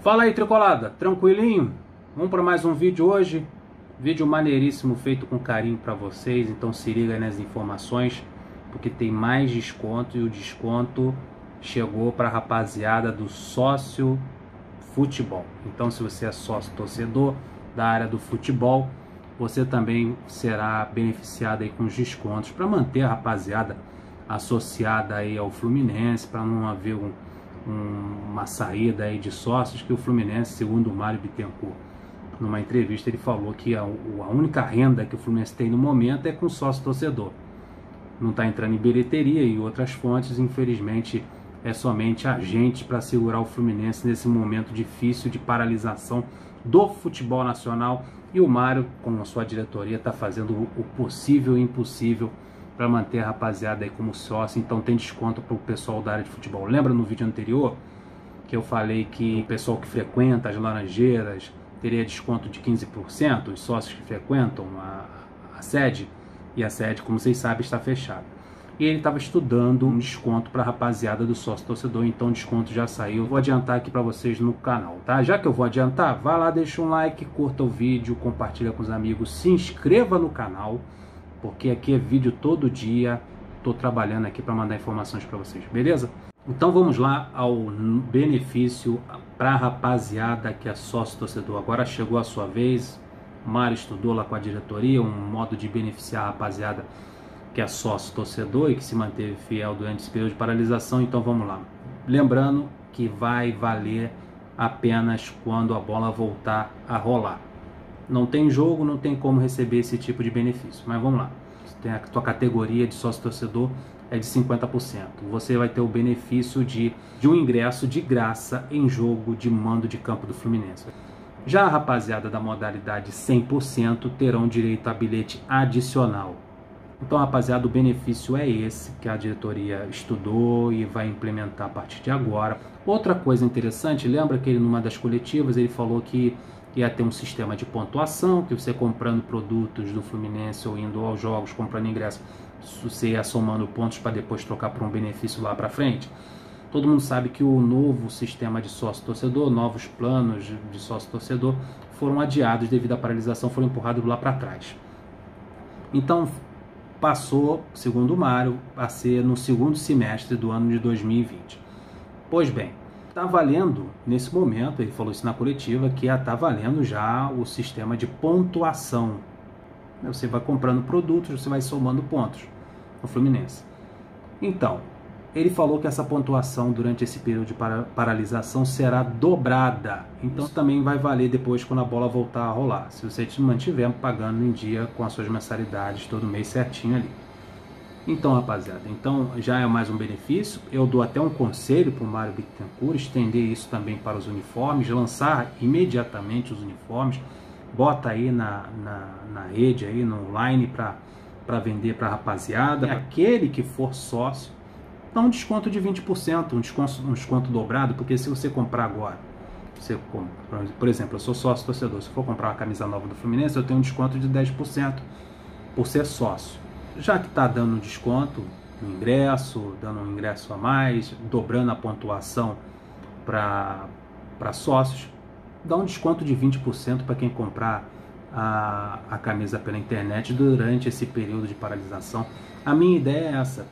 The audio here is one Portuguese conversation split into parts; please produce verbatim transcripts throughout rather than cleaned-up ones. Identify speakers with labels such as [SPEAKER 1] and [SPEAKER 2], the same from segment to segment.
[SPEAKER 1] Fala aí, Tricolada, tranquilinho? Vamos para mais um vídeo hoje. Vídeo maneiríssimo, feito com carinho para vocês. Então se liga nas informações, porque tem mais desconto. E o desconto chegou para a rapaziada do sócio futebol. Então se você é sócio torcedor da área do futebol, você também será beneficiado aí com os descontos, para manter a rapaziada associada aí ao Fluminense, para não haver um uma saída aí de sócios. Que o Fluminense, segundo o Mário Bittencourt, numa entrevista, ele falou que a, a única renda que o Fluminense tem no momento é com sócio torcedor. Não está entrando em bilheteria e outras fontes, infelizmente é somente agente para segurar o Fluminense nesse momento difícil de paralisação do futebol nacional. E o Mário, com a sua diretoria, está fazendo o possível e impossível para manter a rapaziada aí como sócio. Então tem desconto para o pessoal da área de futebol. Lembra no vídeo anterior que eu falei que o pessoal que frequenta as Laranjeiras teria desconto de quinze por cento, os sócios que frequentam a, a sede? E a sede, como vocês sabem, está fechada. E ele estava estudando um desconto para a rapaziada do sócio torcedor, então o desconto já saiu. Vou adiantar aqui para vocês no canal, tá? Já que eu vou adiantar, vai lá, deixa um like, curta o vídeo, compartilha com os amigos, se inscreva no canal, porque aqui é vídeo todo dia. Estou trabalhando aqui para mandar informações para vocês, beleza? Então vamos lá ao benefício para a rapaziada que é sócio torcedor. Agora chegou a sua vez. O Mário estudou lá com a diretoria um modo de beneficiar a rapaziada que é sócio torcedor e que se manteve fiel durante esse período de paralisação. Então vamos lá. Lembrando que vai valer apenas quando a bola voltar a rolar. Não tem jogo, não tem como receber esse tipo de benefício. Mas vamos lá. Tem a tua categoria de sócio torcedor é de cinquenta por cento. Você vai ter o benefício de, de um ingresso de graça em jogo de mando de campo do Fluminense. Já a rapaziada da modalidade cem por cento terão direito a bilhete adicional. Então, rapaziada, o benefício é esse que a diretoria estudou e vai implementar a partir de agora. Outra coisa interessante, lembra que ele, numa das coletivas, ele falou que ia ter um sistema de pontuação, que você comprando produtos do Fluminense ou indo aos jogos, comprando ingresso, você ia somando pontos para depois trocar por um benefício lá para frente. Todo mundo sabe que o novo sistema de sócio-torcedor, novos planos de sócio-torcedor foram adiados devido à paralisação, foram empurrados lá para trás. Então, passou, segundo o Mário, a ser no segundo semestre do ano de dois mil e vinte. Pois bem, está valendo nesse momento, ele falou isso na coletiva, que está valendo já o sistema de pontuação. Você vai comprando produtos, você vai somando pontos no Fluminense. Então, ele falou que essa pontuação durante esse período de para paralisação será dobrada. Então também vai valer depois quando a bola voltar a rolar, se você te mantiver pagando em dia com as suas mensalidades todo mês certinho ali. Então, rapaziada, então já é mais um benefício. Eu dou até um conselho para o Mário Bittencourt estender isso também para os uniformes, lançar imediatamente os uniformes, bota aí na, na, na rede, aí no online para vender para a rapaziada. E aquele que for sócio, dá um desconto de vinte por cento, um desconto, um desconto dobrado, porque se você comprar agora, você compra, por exemplo, eu sou sócio torcedor, se eu for comprar uma camisa nova do Fluminense, eu tenho um desconto de dez por cento por ser sócio. Já que está dando desconto no ingresso, dando um ingresso a mais, dobrando a pontuação para sócios, dá um desconto de vinte por cento para quem comprar a, a camisa pela internet durante esse período de paralisação. A minha ideia é essa.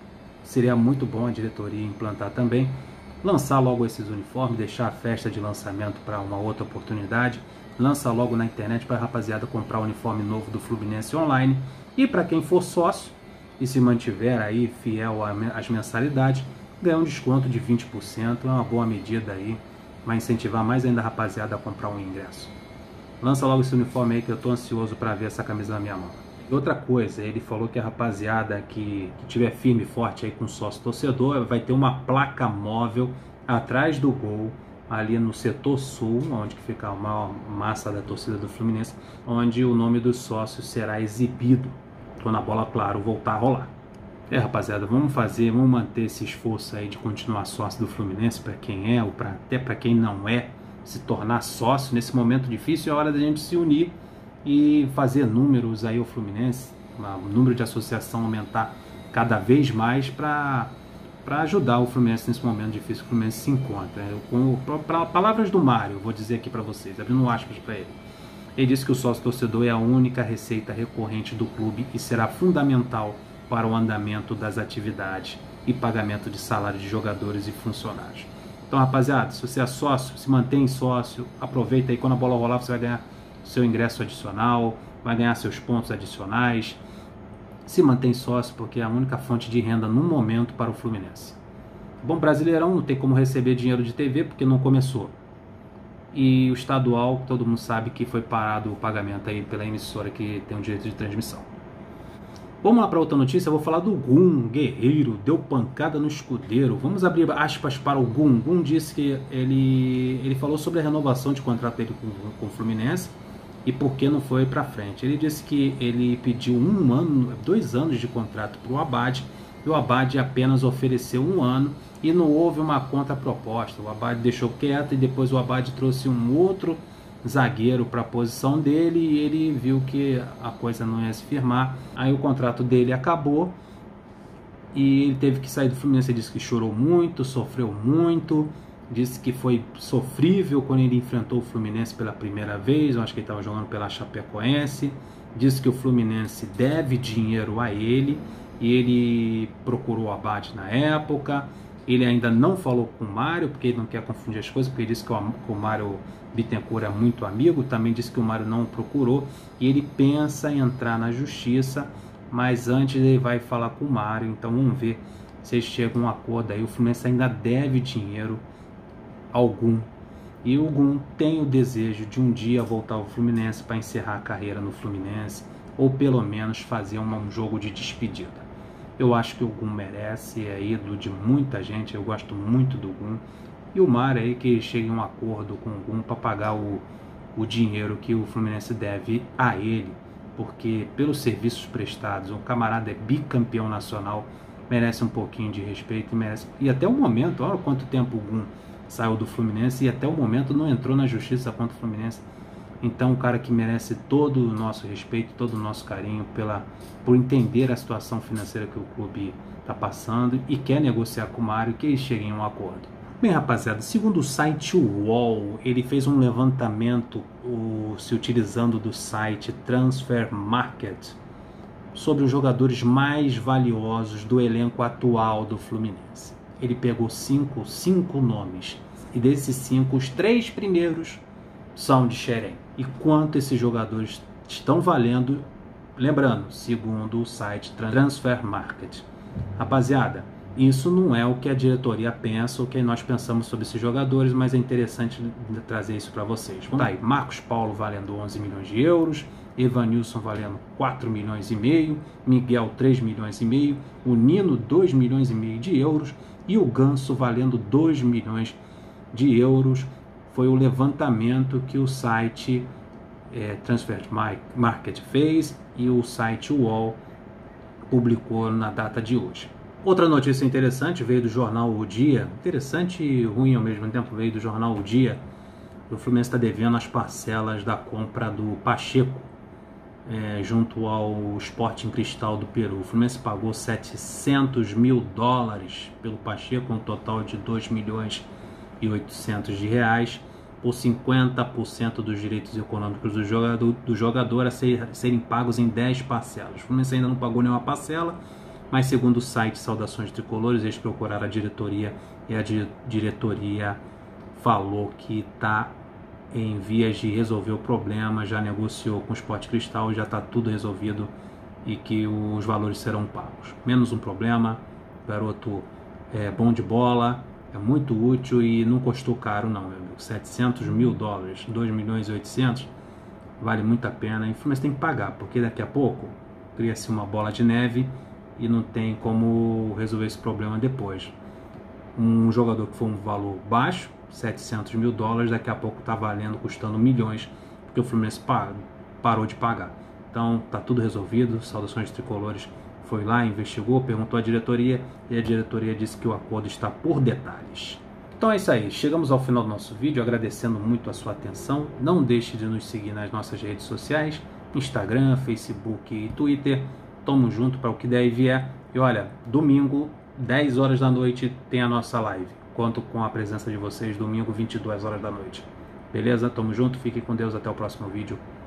[SPEAKER 1] Seria muito bom a diretoria implantar também, lançar logo esses uniformes, deixar a festa de lançamento para uma outra oportunidade, lança logo na internet para a rapaziada comprar o uniforme novo do Fluminense online. E para quem for sócio e se mantiver aí fiel às mensalidades, ganha um desconto de vinte por cento, é uma boa medida aí, vai incentivar mais ainda a rapaziada a comprar um ingresso. Lança logo esse uniforme aí que eu estou ansioso para ver essa camisa na minha mão. Outra coisa, ele falou que a rapaziada que, que tiver firme e forte aí com sócio torcedor vai ter uma placa móvel atrás do gol, ali no setor sul, onde fica a maior massa da torcida do Fluminense, onde o nome dos sócios será exibido quando a bola, claro, voltar a rolar. É, rapaziada, vamos fazer, vamos manter esse esforço aí de continuar sócio do Fluminense, para quem é ou pra, até para quem não é, se tornar sócio nesse momento difícil. É hora da gente se unir e fazer números aí ao Fluminense, o número de associação aumentar cada vez mais para para ajudar o Fluminense nesse momento difícil que o Fluminense se encontra. Com palavras do Mário, vou dizer aqui para vocês, abrindo aspas para ele. Ele disse que o sócio-torcedor é a única receita recorrente do clube e será fundamental para o andamento das atividades e pagamento de salário de jogadores e funcionários. Então, rapaziada, se você é sócio, se mantém sócio, aproveita aí, quando a bola rolar, você vai ganhar seu ingresso adicional, vai ganhar seus pontos adicionais. Se mantém sócio, porque é a única fonte de renda no momento para o Fluminense. Bom, Brasileirão não tem como receber dinheiro de T V porque não começou. E o estadual, todo mundo sabe que foi parado o pagamento aí pela emissora que tem o direito de transmissão. Vamos lá para outra notícia, eu vou falar do Gum, guerreiro, deu pancada no escudeiro. Vamos abrir aspas para o Gum. Gum disse que ele, ele falou sobre a renovação de contrato dele com, com o Fluminense e por que não foi para frente. Ele disse que ele pediu um ano, dois anos de contrato para o Abad, e o Abad apenas ofereceu um ano e não houve uma contraproposta. O Abad deixou quieto e depois o Abad trouxe um outro zagueiro para a posição dele e ele viu que a coisa não ia se firmar. Aí o contrato dele acabou e ele teve que sair do Fluminense. Ele disse que chorou muito, sofreu muito, disse que foi sofrível quando ele enfrentou o Fluminense pela primeira vez. Eu acho que ele estava jogando pela Chapecoense. Disse que o Fluminense deve dinheiro a ele e ele procurou o Abad na época. Ele ainda não falou com o Mário, porque ele não quer confundir as coisas, porque ele disse que o Mário Bittencourt é muito amigo, também disse que o Mário não o procurou, e ele pensa em entrar na justiça, mas antes ele vai falar com o Mário, então vamos ver se eles chegam a um acordo aí. O Fluminense ainda deve dinheiro algum, e o Gum tem o desejo de um dia voltar ao Fluminense para encerrar a carreira no Fluminense, ou pelo menos fazer uma, um jogo de despedida. Eu acho que o Gum merece, é ídolo de muita gente, eu gosto muito do Gum. E o Mário aí que chegue a um acordo com o Gum para pagar o, o dinheiro que o Fluminense deve a ele. Porque pelos serviços prestados, o camarada é bicampeão nacional, merece um pouquinho de respeito e merece. E até o momento, olha quanto tempo o Gum saiu do Fluminense e até o momento não entrou na justiça contra o Fluminense. Então, um cara que merece todo o nosso respeito, todo o nosso carinho pela, por entender a situação financeira que o clube está passando e quer negociar com o Mário, que eles cheguem a um acordo. Bem, rapaziada, segundo o site U O L, ele fez um levantamento o, se utilizando do site Transfer Market sobre os jogadores mais valiosos do elenco atual do Fluminense. Ele pegou cinco, cinco nomes e desses cinco, os três primeiros são de Xerém. E quanto esses jogadores estão valendo, lembrando, segundo o site Transfer Market. Rapaziada, isso não é o que a diretoria pensa, o que nós pensamos sobre esses jogadores, mas é interessante trazer isso para vocês. Vamos aí, Marcos Paulo valendo onze milhões de euros, Evanilson valendo quatro milhões e meio, Miguel três milhões e meio, o Nino dois milhões e meio de euros e o Ganso valendo dois milhões de euros. Foi o levantamento que o site é, Transfer Market fez e o site U O L publicou na data de hoje. Outra notícia interessante veio do jornal O Dia, interessante e ruim ao mesmo tempo, veio do jornal O Dia. O Fluminense está devendo as parcelas da compra do Pacheco é, junto ao Sporting Cristal do Peru. O Fluminense pagou setecentos mil dólares pelo Pacheco, um total de dois milhões e oitocentos de reais, por cinquenta por cento dos direitos econômicos do jogador, do jogador a ser, serem pagos em dez parcelas. O Fluminense ainda não pagou nenhuma parcela, mas segundo o site Saudações Tricolores, eles procuraram a diretoria e a di diretoria falou que está em vias de resolver o problema, já negociou com o Sport Cristal, já está tudo resolvido e que os valores serão pagos. Menos um problema, garoto é bom de bola, é muito útil e não custou caro não, meu amigo. setecentos mil dólares, dois milhões e oitocentos, vale muito a pena. E o Fluminense tem que pagar, porque daqui a pouco cria-se uma bola de neve e não tem como resolver esse problema depois. Um jogador que foi um valor baixo, setecentos mil dólares, daqui a pouco está valendo, custando milhões, porque o Fluminense parou de pagar. Então tá tudo resolvido. Saudações Tricolores foi lá, investigou, perguntou à diretoria e a diretoria disse que o acordo está por detalhes. Então é isso aí, chegamos ao final do nosso vídeo, agradecendo muito a sua atenção. Não deixe de nos seguir nas nossas redes sociais, Instagram, Facebook e Twitter. Tamo junto para o que der e vier. E olha, domingo dez horas da noite tem a nossa live. Conto com a presença de vocês domingo, vinte e duas horas da noite. Beleza? Tamo junto, fiquem com Deus, até o próximo vídeo.